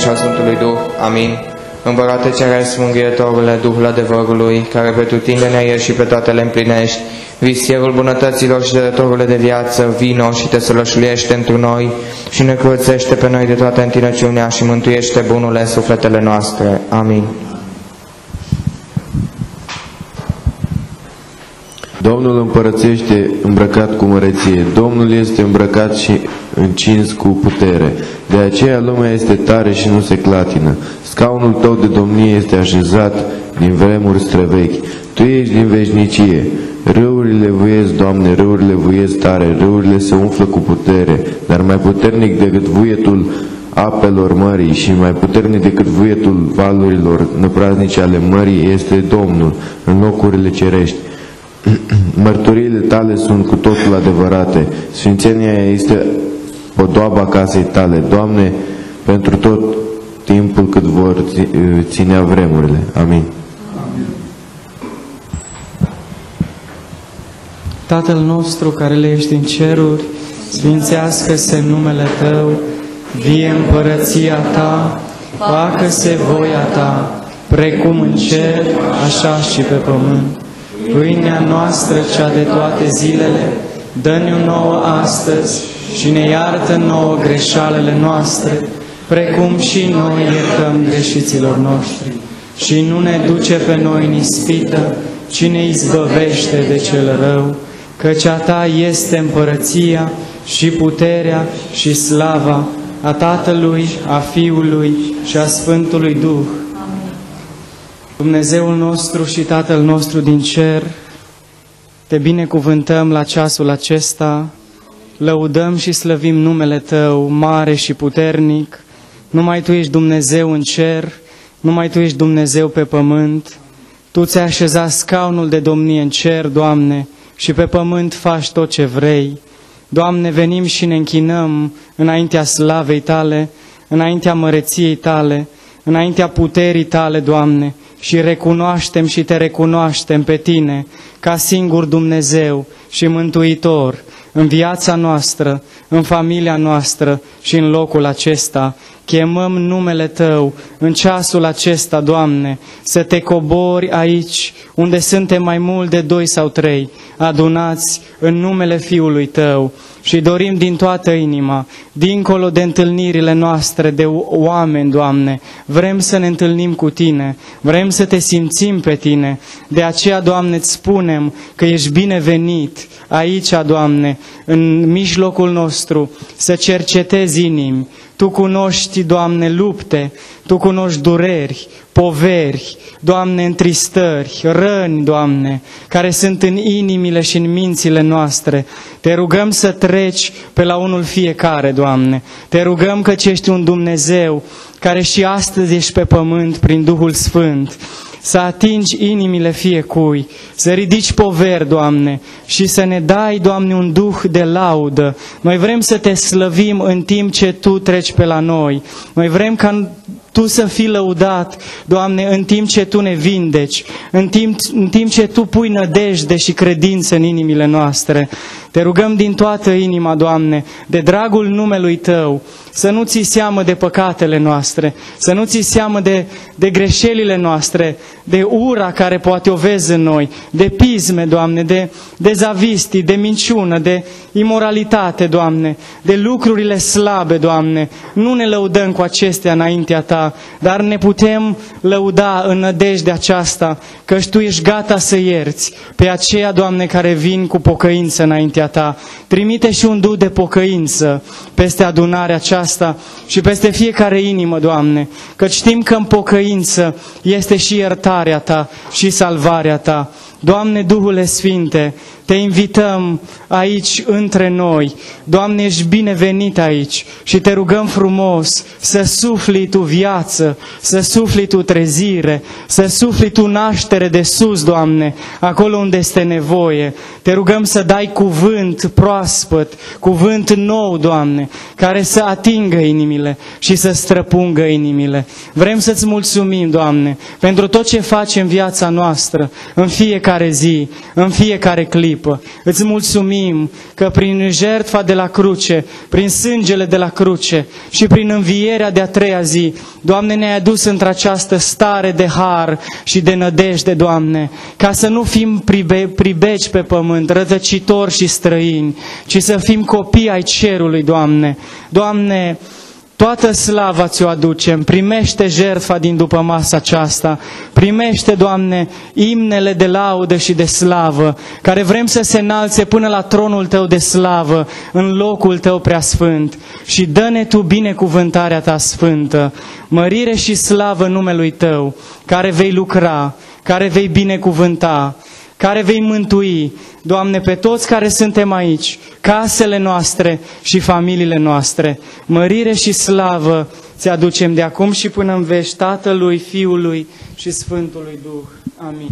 și al Sfântului Duh. Amin. Împărate Ceresc, Mângâietorule, Duhul adevărului, care pretutindeni ești și pe toate le împlinești, visierul bunătăților și dătătorule de viață, vino și te sălășluiește întru noi și ne curățește pe noi de toată întinăciunea și mântuiește bunule sufletele noastre. Amin. Domnul împărățește îmbrăcat cu măreție, Domnul este îmbrăcat și încins cu putere. De aceea lumea este tare și nu se clatină. Scaunul tău de domnie este așezat din vremuri străvechi. Tu ești din veșnicie. Râurile vuiesc, Doamne, râurile vuiesc tare, râurile se umflă cu putere, dar mai puternic decât vuietul apelor mării și mai puternic decât vuietul valurilor năpraznice ale mării este Domnul în locurile cerești. Mărturiile tale sunt cu totul adevărate. Sfințenia este podoaba casei tale, Doamne, pentru tot timpul cât vor ținea vremurile. Amin. Tatăl nostru care le ești în ceruri, sfințească-se numele Tău, vie împărăția Ta, facă-se voia Ta, precum în cer, așa și pe pământ. Pâinea noastră, cea de toate zilele, dă-ne-o nouă astăzi și ne iartă nouă greșalele noastre, precum și noi iertăm greșiților noștri. Și nu ne duce pe noi în ispită, ci ne izbăvește de cel rău, căci a Ta este împărăția și puterea și slava a Tatălui, a Fiului și a Sfântului Duh. Dumnezeul nostru și Tatăl nostru din cer, Te binecuvântăm la ceasul acesta, lăudăm și slăvim numele Tău, mare și puternic. Numai Tu ești Dumnezeu în cer, numai Tu ești Dumnezeu pe pământ. Tu ți-ai așezat scaunul de domnie în cer, Doamne, și pe pământ faci tot ce vrei. Doamne, venim și ne închinăm înaintea slavei Tale, înaintea măreției Tale, înaintea puterii Tale, Doamne, și recunoaștem și Te recunoaștem pe Tine ca singur Dumnezeu și Mântuitor în viața noastră, în familia noastră și în locul acesta. Chemăm numele Tău în ceasul acesta, Doamne, să Te cobori aici unde suntem mai mult de 2 sau 3 adunați în numele Fiului Tău și dorim din toată inima, dincolo de întâlnirile noastre de oameni, Doamne, vrem să ne întâlnim cu Tine, vrem să Te simțim pe Tine. De aceea, Doamne, îți spunem că ești binevenit aici, Doamne, în mijlocul nostru, să cercetezi inimi. Tu cunoști, Doamne, lupte, Tu cunoști dureri, poveri, Doamne, întristări, răni, Doamne, care sunt în inimile și în mințile noastre. Te rugăm să treci pe la unul fiecare, Doamne. Te rugăm căci ești un Dumnezeu care și astăzi ești pe pământ prin Duhul Sfânt, să atingi inimile fiecui, să ridici poveri, Doamne, și să ne dai, Doamne, un duh de laudă. Noi vrem să Te slăvim în timp ce Tu treci pe la noi. Noi vrem ca Tu să fii lăudat, Doamne, în timp ce Tu ne vindeci, în timp ce Tu pui nădejde și credință în inimile noastre. Te rugăm din toată inima, Doamne, de dragul numelui Tău, să nu ții seamă de păcatele noastre, să nu ții seamă de greșelile noastre, de ura care poate o vezi în noi, de pisme, Doamne, de zavistii, de minciună, de imoralitate, Doamne, de lucrurile slabe, Doamne. Nu ne lăudăm cu acestea înaintea Ta, dar ne putem lăuda în nădejdea aceasta, căci Tu ești gata să ierți pe aceia, Doamne, care vin cu pocăință înaintea Ta. Trimite și un duh de pocăință peste adunarea aceasta și peste fiecare inimă, Doamne, căci știm că în pocăință este și iertarea Ta și salvarea Ta. Doamne, Duhule Sfinte, Te invităm aici între noi. Doamne, ești binevenit aici și Te rugăm frumos să sufli Tu viață, să sufli Tu trezire, să sufli Tu naștere de sus, Doamne, acolo unde este nevoie. Te rugăm să dai cuvânt proaspăt, cuvânt nou, Doamne, care să atingă inimile și să străpungă inimile. Vrem să-Ți mulțumim, Doamne, pentru tot ce faci în viața noastră, în fiecare zi, în fiecare clipă. clipă. Îți mulțumim că prin jertfa de la cruce, prin sângele de la cruce și prin învierea de-a treia zi, Doamne, ne-ai adus într-această stare de har și de nădejde, Doamne, ca să nu fim pribegi pe pământ, rătăcitori și străini, ci să fim copii ai cerului, Doamne. Doamne, toată slava ți-o aducem, primește jertfa din după masa aceasta, primește, Doamne, imnele de laudă și de slavă, care vrem să se înalțe până la tronul Tău de slavă, în locul Tău preasfânt, și dă-ne Tu binecuvântarea Ta sfântă, mărire și slavă numelui Tău, care vei lucra, care vei binecuvânta, care vei mântui, Doamne, pe toți care suntem aici, casele noastre și familiile noastre. Mărire și slavă ți aducem de acum și până în veci, Tatălui, Fiului și Sfântului Duh. Amin.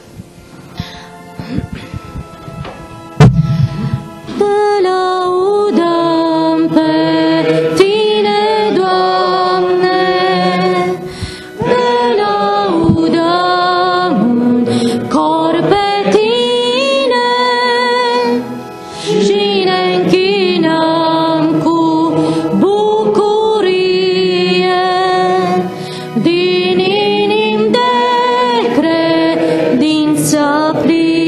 Te laudăm pe Tine, Doamne, te laudăm în cor pe Tine și ne închinăm cu bucurie din inim de credință plină.